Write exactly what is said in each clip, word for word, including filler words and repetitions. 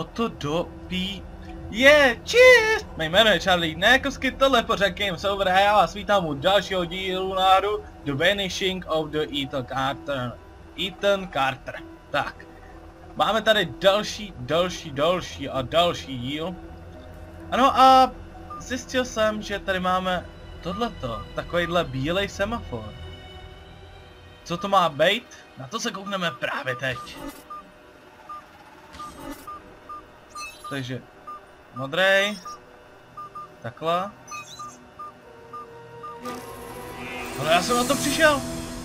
to do pí... Je, cheers! Mé jméno je Charlie, ne jako skyt, tohle pořád Games Over a já vás vítám u dalšího dílu na hru The Vanishing of the Ethan Carter. Ethan Carter. Tak. Máme tady další, další, další a další díl. Ano a zjistil jsem, že tady máme tohleto, takovýhle bílej semafor. Co to má být? Na to se koukneme právě teď. Takže modrej. Takhle. Ale já jsem na to přišel.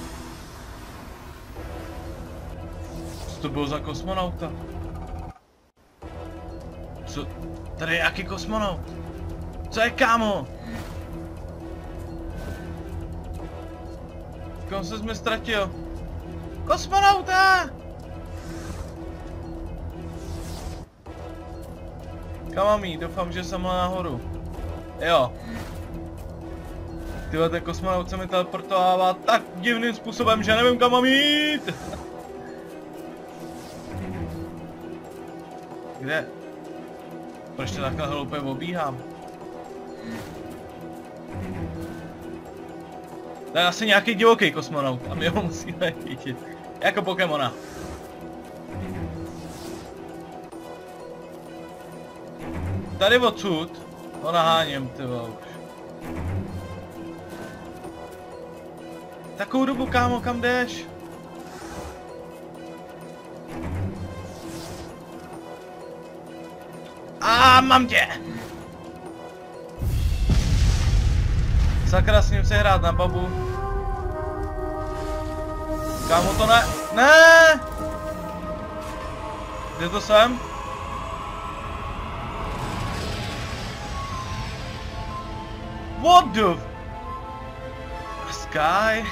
Co to bylo za kosmonauta? Co? Tady je jaký kosmonaut? Co je, kámo? Kam ses mi ztratil? Kosmonauta! Kam mám jít? Doufám, že jsem nahoru. Jo. Tyhle, ten kosmonaut se mi teleportovává tak divným způsobem, že nevím, kam mám jít. Kde? Proč to takhle hloupě obíhám? To je asi nějaký divoký kosmonaut a my ho musíme chytit. Jako Pokémona. Tady odsud ho naháněm, ty už. Takovou dobu, kámo, kam jdeš? A mám tě! Sakra, s ním se hrát na babu. Kámo, to ne... Ne! Kde to jsem? What the... Sky?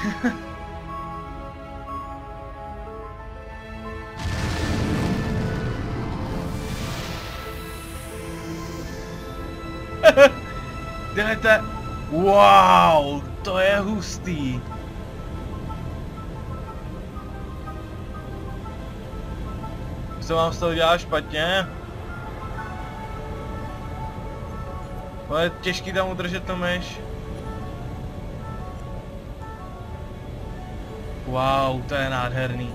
Jdete... Wow, to je hustý. Co vám z toho dělá špatně? Ale je těžký tam udržet to myš. Wow, to je nádherný.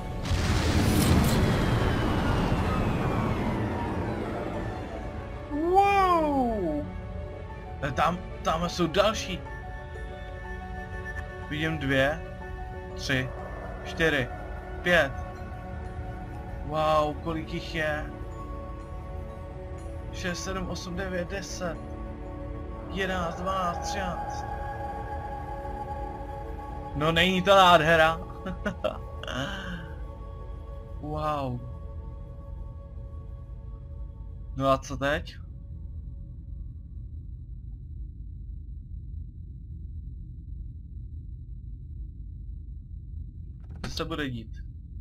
Wow. Tam, tam jsou další. Vidím dvě, tři, čtyři, pět. Wow, kolik jich je? šest, sedm, osm, devět, deset, jedenáct, dvanáct, třináct. No není to nádhera. Wow. No a co teď? Co se bude dít?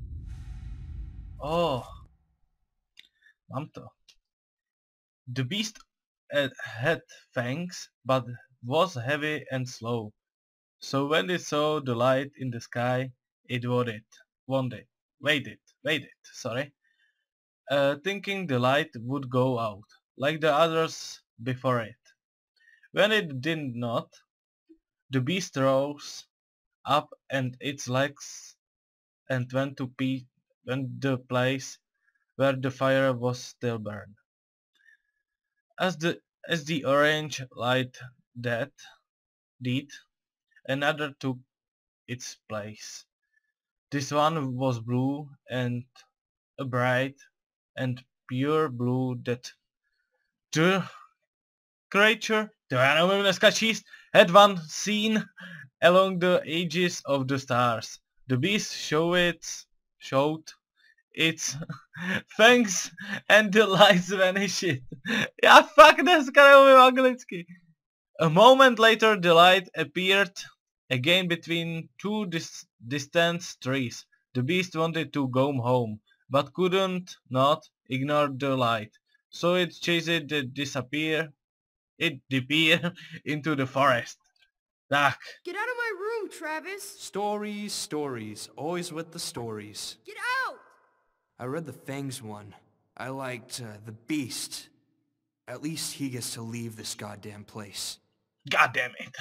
Oh. Mám to. The beast had fangs, but was heavy and slow. So when it saw the light in the sky, it waited, wanted, waited, waited, sorry, uh, thinking the light would go out, like the others before it. When it did not, the beast rose up and its legs and went to pe went the place where the fire was still burned. As the as the orange light that did, another took its place. This one was blue and a bright and pure blue that the creature, to já neumím dneska číst, had one seen along the edges of the stars. The beast showed its, showed its fangs and the lights vanished. Já fakt dneska neumím anglicky. A moment later the light appeared again between two dis distant trees. The beast wanted to go home, but couldn't not ignore the light. So it chased it disappear, it disappeared into the forest. Tak. Get out of my room, Travis! Stories, stories, always with the stories. Get out! I read the Fangs one. I liked uh, the Beast. At least he gets to leave this goddamn place. God damn it.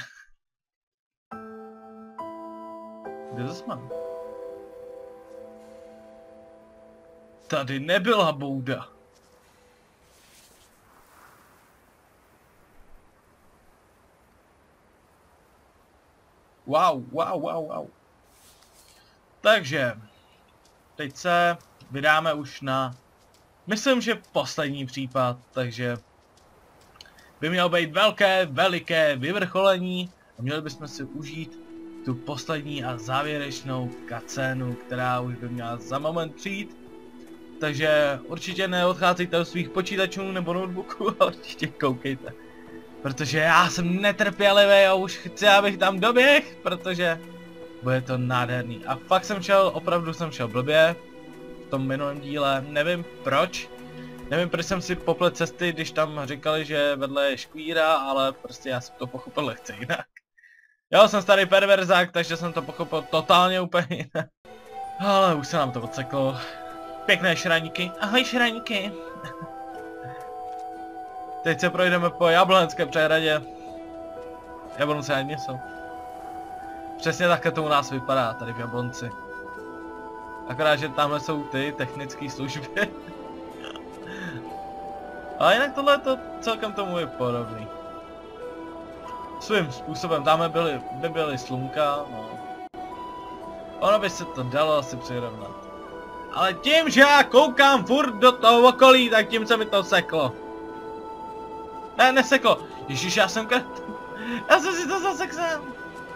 Kde to jsme? Tady nebyla bouda. Wow, wow, wow, wow. Takže, teď se vydáme už na, myslím, že poslední případ, takže by mělo být velké, veliké vyvrcholení a měli bychom si užít tu poslední a závěrečnou cutscénu, která už by měla za moment přijít. Takže určitě neodcházejte od svých počítačů nebo notebooků a určitě koukejte. Protože já jsem netrpělivý a už chci, abych tam doběh, protože bude to nádherný. A fakt jsem šel, opravdu jsem šel blbě v tom minulém díle, nevím proč. Nevím, proč jsem si poplet cesty, když tam říkali, že vedle je škvíra, ale prostě já jsem to pochopil lehce jinak. Já jsem starý perverzák, takže jsem to pochopil totálně úplně jinak. Ale už se nám to odseklo. Pěkné šraníky. Ahoj šraníky. Teď se projdeme po Jablonské přehradě. Jablonce ani jsou. Přesně takhle to u nás vypadá, tady v Jablonci. Akorát, že tamhle jsou ty technické služby. Ale jinak tohle to celkem tomu je podobný. Svým způsobem, tamhle byly, by byly slunka, no. Ono by se to dalo asi přirovnat. Ale tím, že já koukám furt do toho okolí, tak tím se mi to seklo. Ne, neseklo. Ježíš, já jsem kret. Já jsem si to zasek sám.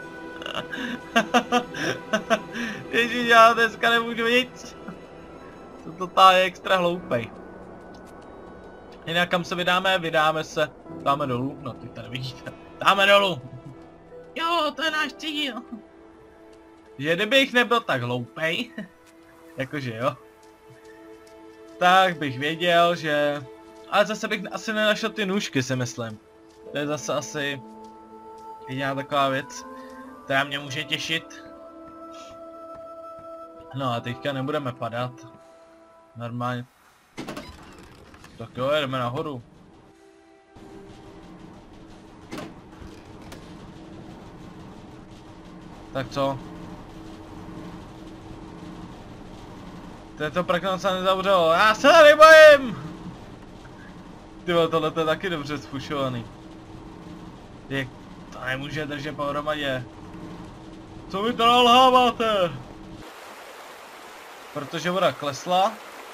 Ježíš, já dneska nemůžu nic. Jsem totálně extra hloupej. Jinak kam se vydáme? Vydáme se. Dáme dolů. No, ty tady vidíte. Dáme dolů. Jo, to je náš cíl. Že kdybych nebyl tak hloupej. Jakože jo. Tak bych věděl, že... Ale zase bych asi nenašel ty nůžky, si myslím. To je zase asi... jediná taková věc, která mě může těšit. No a teďka nebudeme padat. Normálně. Tak jo, jdeme nahoru. Tak co? Tento prkno se nezavřelo, já se tady bojím! Tyvo, tohle je taky dobře spušovaný. Jak to nemůže držet pohromadě. Co vy to nalháváte? Protože voda klesla.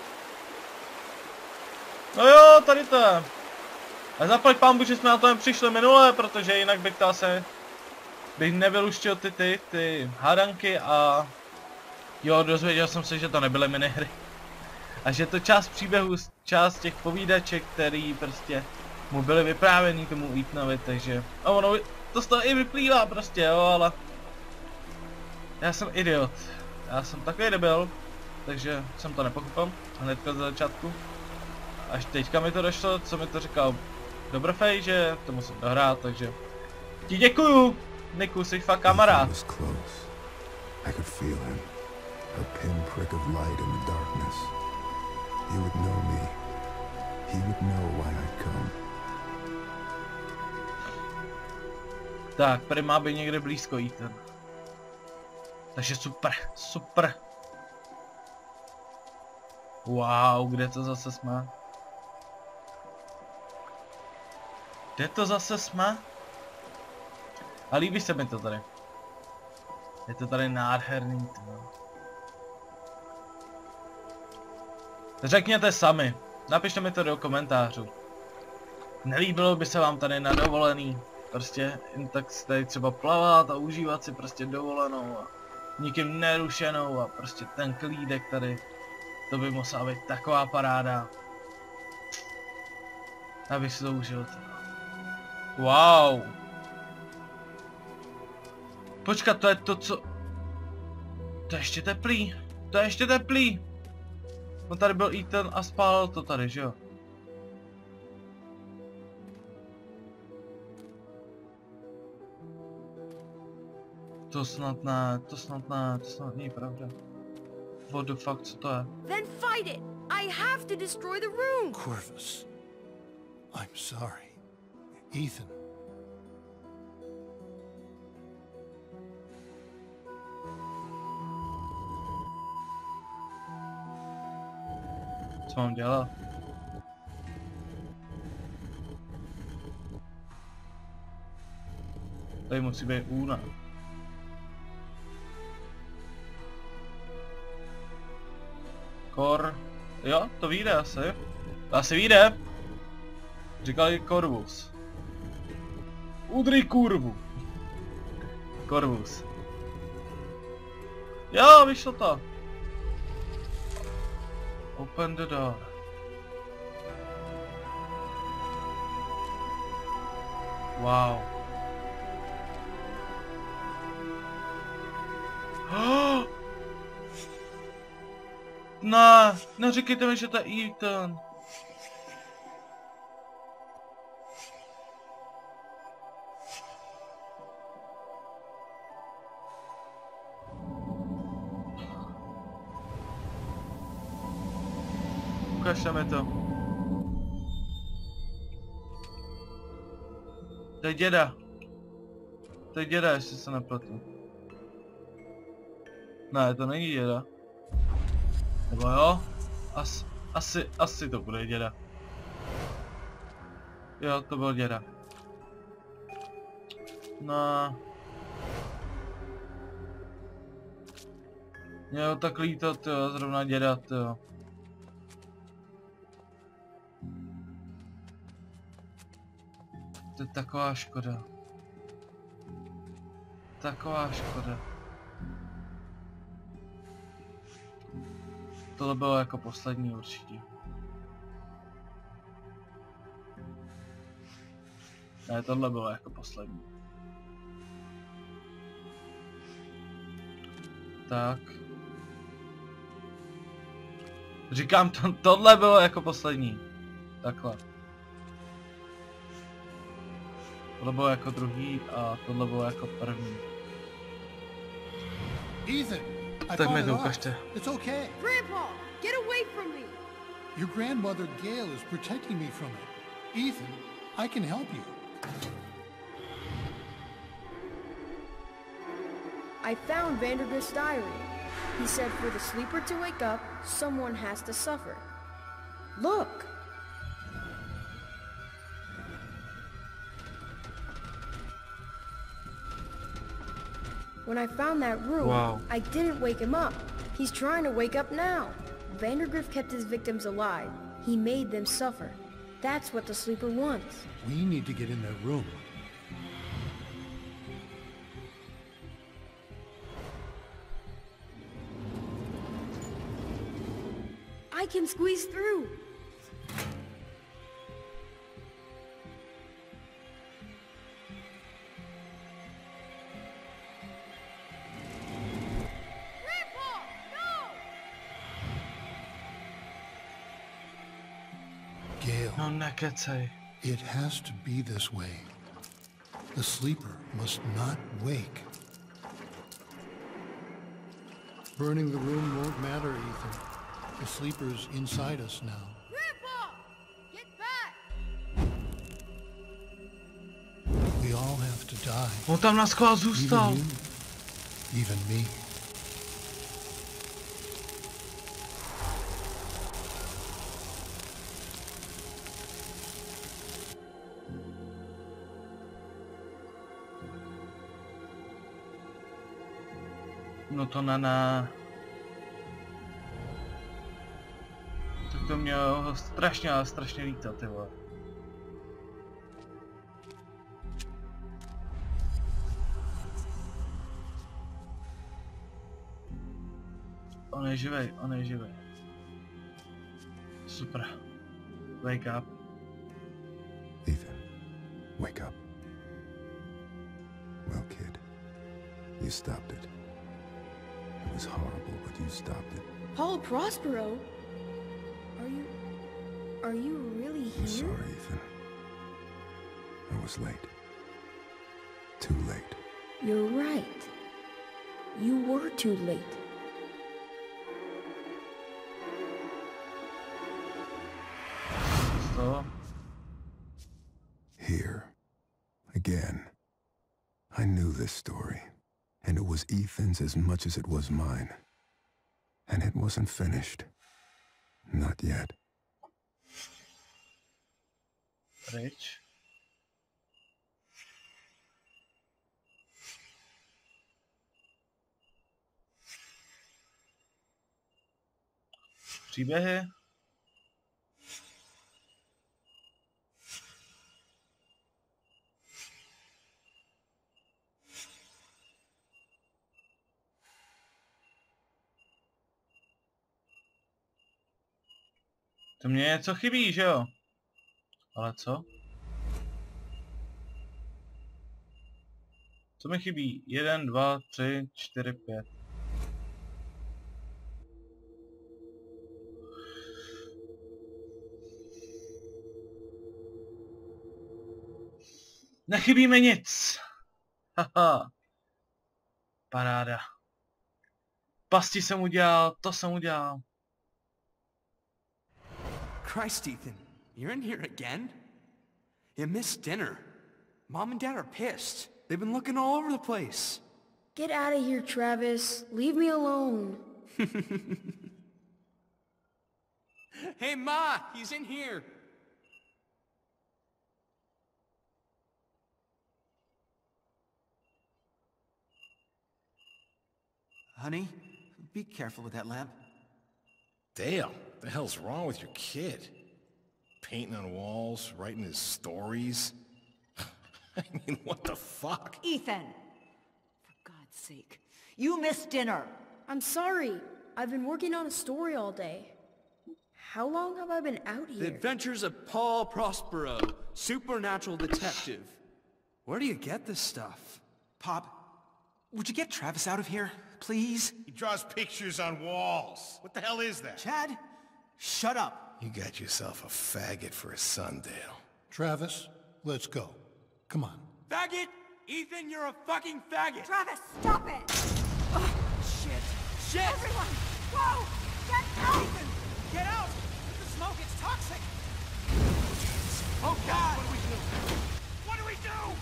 No jo, tady to je. A zaplať pánbu, že jsme na to přišli minule, protože jinak bych to asi... bych nevyluštil ty ty, ty hádanky a... Jo, dozvěděl jsem se, že to nebyly minihry. A že to část příběhu, část těch povídaček, který prostě mu byly vyprávěný tomu Ethanovi, takže... A ono, to z toho i vyplývá prostě, jo, ale... Já jsem idiot. Já jsem takový debil, takže jsem to nepochopil hnedka za začátku. Až teďka mi to došlo, co mi to říkal Dobrofej, že to musím dohrát, takže... Ti děkuju, Niku, jsi fakt kamarád. A pinprick of light in the darkness. He would know me. He would know why I'd come. Tak, tady má být někde blízko Ethan. Takže super, super. Wow, kde to zase jsme? Kde to zase jsme? A líbí se mi to tady. Je to tady nádherný, to. Řekněte sami, napište mi to do komentářů. Nelíbilo by se vám tady na dovolený, prostě jen tak tady třeba plavat a užívat si prostě dovolenou a nikým nerušenou a prostě ten klídek tady, to by musela být taková paráda. Abych si to užil. Wow. Počkat, to je to, co... To je ještě teplý, to je ještě teplý. No tady byl Ethan a spálil to tady, že jo? To snad ne, to snad ne, to snad není pravda. What the fuck, co to je? Then fight it! I have to destroy the room! Corvus, I'm sorry. Ethan. Co mám dělat? Tady musí být úna. Kor... Jo, to vyjde asi. To asi vyjde. Říkali Corvus. Udrij kurvu. Corvus. Jo, vyšlo to. Open the door. Wow. Ne, neříkejte mi, že to je Ethan. Ukažte mi to. To je děda. To je děda, jestli se nepletu. Ne, to není děda. Nebo jo? As, asi, asi to bude děda. Jo, to byl děda. No. Jo, tak líto, tyjo, zrovna děda, tyjo. To je taková škoda. Taková škoda. Tohle bylo jako poslední určitě. Ne, tohle bylo jako poslední. Tak. Říkám, to, tohle bylo jako poslední. Takhle. Tohle bylo jako druhý a tohle bylo jako první. Ethan, I Tak mi fought to it off. ukažte. It's okay. Grandpa, get away from me! Your grandmother Gail is protecting me from it. Ethan, I can help you. I found Vandergrift's diary. He said for the sleeper to wake up, someone has to suffer. Look! When I found that room, Wow. I didn't wake him up. He's trying to wake up now. Vandergrift kept his victims alive. He made them suffer. That's what the sleeper wants. We need to get in their room. I can squeeze through. Grandpa, no! Gail, No nekecej. it has to be this way. The sleeper must not wake. Burning the room won't matter, Ethan. The sleeper's inside us now. Grandpa! Get back! We all have to die. On tam na schvál Even zůstal. you, even me. No to na na. Tak to mě strašně, ale strašně líto, ty vole. On je živej, on je živej. Super. Wake up. Ethan, wake up. Well, kid, you stopped it. It was horrible, but you stopped it. Paul Prospero? Are you... Are you really I'm here? sorry, Ethan. I was late. Too late. You're right. You were too late. began. I knew this story, and it was Ethan's as much as it was mine. And it wasn't finished. Not yet. Pryč. Příběhy. To mě něco chybí, že jo? Ale co? Co mi chybí? Jeden, dva, tři, čtyři, pět. Nechybí mi nic. Haha. Paráda. Pasti jsem udělal, to jsem udělal. Christ, Ethan, you're in here again? You missed dinner. Mom and Dad are pissed. They've been looking all over the place. Get out of here, Travis. Leave me alone. Hey, Ma, he's in here. Honey, be careful with that lamp. Dale, what the hell's wrong with your kid? Painting on walls, writing his stories. I mean, what the fuck? Ethan! For God's sake, you missed dinner! I'm sorry. I've been working on a story all day. How long have I been out The here? Adventures of Paul Prospero, supernatural detective. Where do you get this stuff? Pop, would you get Travis out of here, please? He draws pictures on walls. What the hell is that? Chad, shut up. You got yourself a faggot for a son, Dale. Travis, let's go. Come on. Faggot! Ethan, you're a fucking faggot! Travis, stop it! Oh, Shit! Shit! everyone, go! Get out! Ethan, get out! The smoke, it's toxic. Oh God! What do we do? What do we do?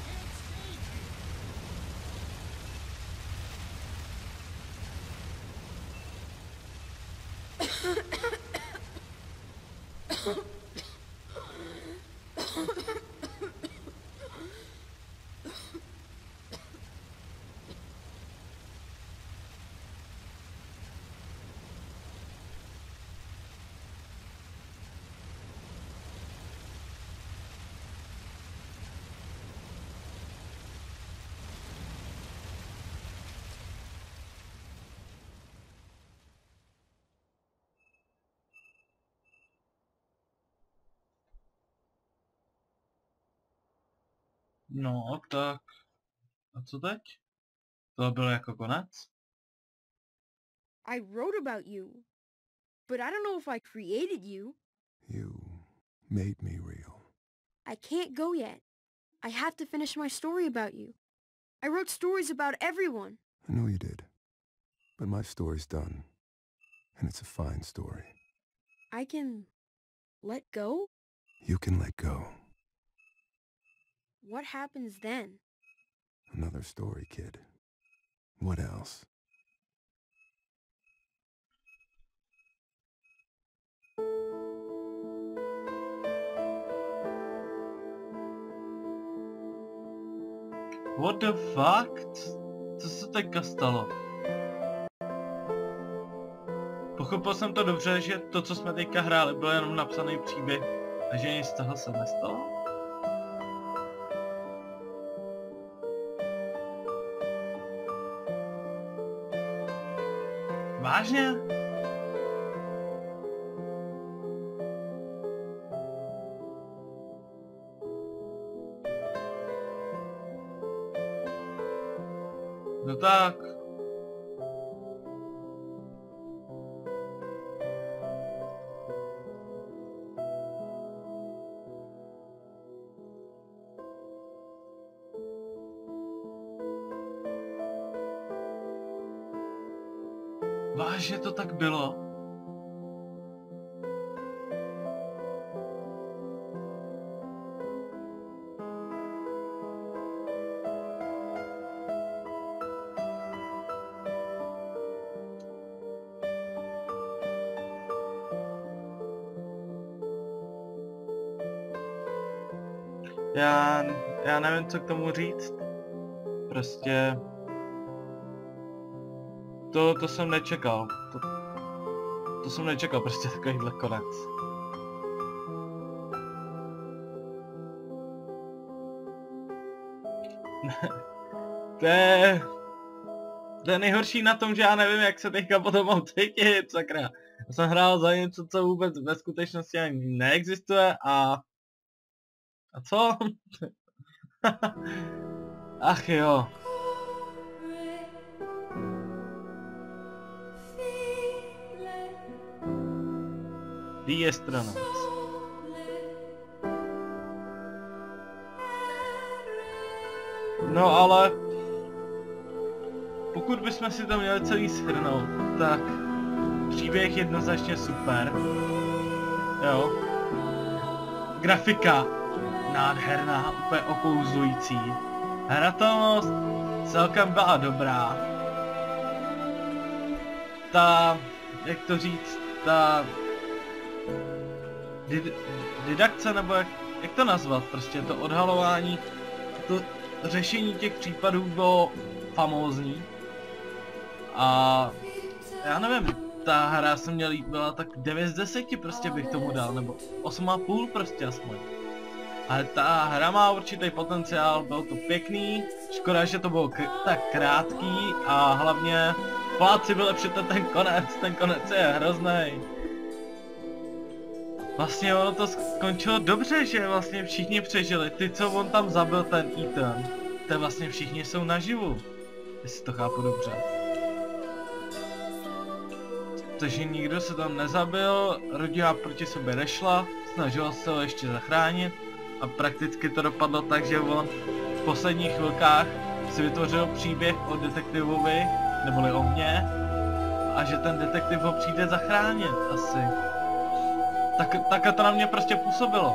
No, tak. A co teď? To bylo jako konec? I wrote about you, but I don't know if I created you. You made me real. I can't go yet. I have to finish my story about you. I wrote stories about everyone. I know you did. But my story's done. And it's a fine story. I can let go? You can let go. What happens then? Another story, kid. What else? What the fuck? Co se teďka stalo? Pochopil jsem to dobře, že to, co jsme teďka hráli, byl jenom napsaný příběh a že nic z toho se nestalo? Vážně? No tak. Vážně to tak bylo? Já, já nevím, co k tomu říct. Prostě... To, to jsem nečekal. To, to jsem nečekal, prostě takovýhle konec. To je... To je nejhorší na tom, že já nevím, jak se teďka potom mám cítit, sakra. Já jsem hrál za něco, co vůbec ve skutečnosti ani neexistuje a... A co? Ach jo. The Astronauts. No ale... Pokud bychom si to měli celý shrnout, tak... Příběh jednoznačně super. Jo. Grafika nádherná, úplně okouzlující. Hratelnost celkem byla dobrá. Ta, jak to říct, ta did, didakce, nebo jak, jak to nazvat, prostě to odhalování, to řešení těch případů bylo famózní. A já nevím, ta hra se mě líbila tak devět z deseti prostě bych tomu dal, nebo osm a půl prostě aspoň. Ale ta hra má určitý potenciál, bylo to pěkný, škoda, že to bylo tak krátký a hlavně pláci vylepšete ten konec, ten konec je hrozný. Vlastně ono to skončilo dobře, že vlastně všichni přežili, ty co on tam zabil ten Ethan, to vlastně všichni jsou naživu, jestli to chápu dobře. Takže nikdo se tam nezabil, rodina proti sobě nešla, snažila se ho ještě zachránit a prakticky to dopadlo tak, že on v posledních chvilkách si vytvořil příběh o detektivovi, neboli o mně, a že ten detektiv ho přijde zachránit asi. Tak, tak to na mě prostě působilo.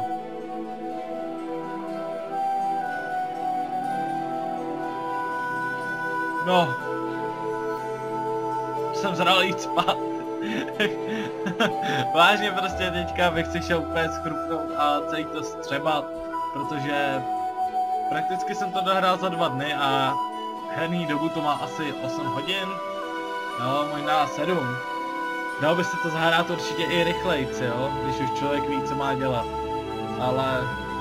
No. Jsem zralý jít spát. Vážně prostě teďka bych si šel úplně schrupnout a celý to střebat, protože prakticky jsem to dohrál za dva dny a herní dobu to má asi osm hodin, jo, možná sedm. Dalo by se to zahrát určitě i rychlejc, jo, když už člověk ví, co má dělat, ale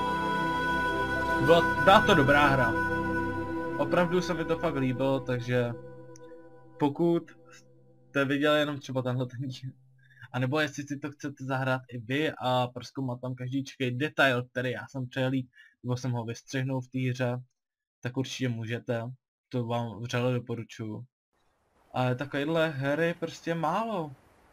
byla, byla to dobrá hra. Opravdu se mi to fakt líbilo, takže pokud jste viděli jenom třeba tenhle ten díl, a nebo jestli si to chcete zahrát i vy a prozkoumat tam každýčkej detail, který já jsem přehlíd, nebo jsem ho vystřihnul v té hře, tak určitě můžete, to vám vřele doporučuju. Ale takovýhle hry prostě málo.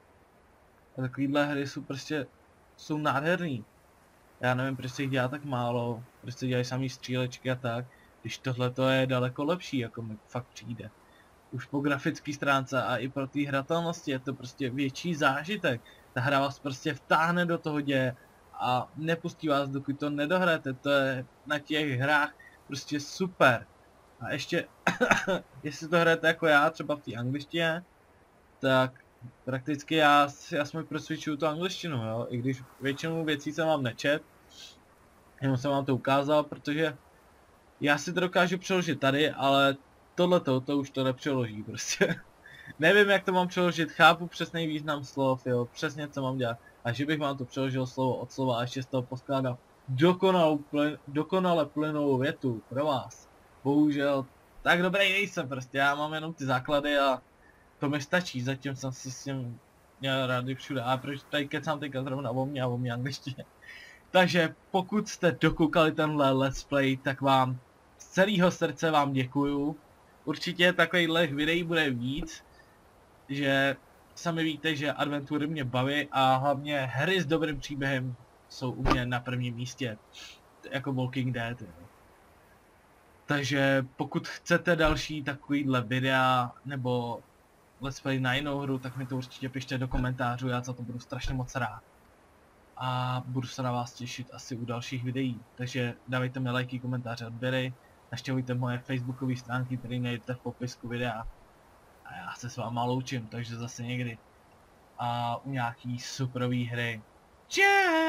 A takovýhle hry jsou prostě, jsou nádherný. Já nevím, proč se jich dělá tak málo, proč se dělají samý střílečky a tak, když tohle to je daleko lepší, jako mi fakt přijde. Už po grafické stránce a i pro té hratelnosti je to prostě větší zážitek. Ta hra vás prostě vtáhne do toho děje a nepustí vás, dokud to nedohrajete. To je na těch hrách prostě super. A ještě, jestli to hrajete jako já, třeba v té angličtině, tak prakticky já, já jsme prosvičuju tu angličtinu, jo. I když většinu věcí jsem vám nečet, jenom jsem vám to ukázal, protože já si to dokážu přeložit tady, ale tohleto, to už to nepřeloží prostě. Nevím, jak to mám přeložit, chápu přesný význam slov, jo, přesně co mám dělat. A že bych vám to přeložil slovo od slova a ještě z toho poskládal dokonalou, plyn, dokonale plynnou větu pro vás. Bohužel, tak dobrý nejsem prostě, já mám jenom ty základy a to mi stačí, zatím jsem si s tím měl rádi všude. A proč tady kecám teďka zrovna o mě a o mě angličtině. Takže pokud jste dokoukali tenhle let's play, tak vám z celého srdce vám děkuju. Určitě takovýchhle videí bude víc, že sami víte, že adventury mě baví a hlavně hry s dobrým příběhem jsou u mě na prvním místě, jako Walking Dead. Jo. Takže pokud chcete další takovýhle videa nebo let's play na jinou hru, tak mi to určitě pište do komentářů, já za to budu strašně moc rád. A budu se na vás těšit asi u dalších videí, takže dávejte mi lajky, komentáře, odběry. Navštěvujte moje facebookové stránky, které najdete v popisku videa. A já se s váma loučím, takže zase někdy. A u nějaký superové hry. Čau!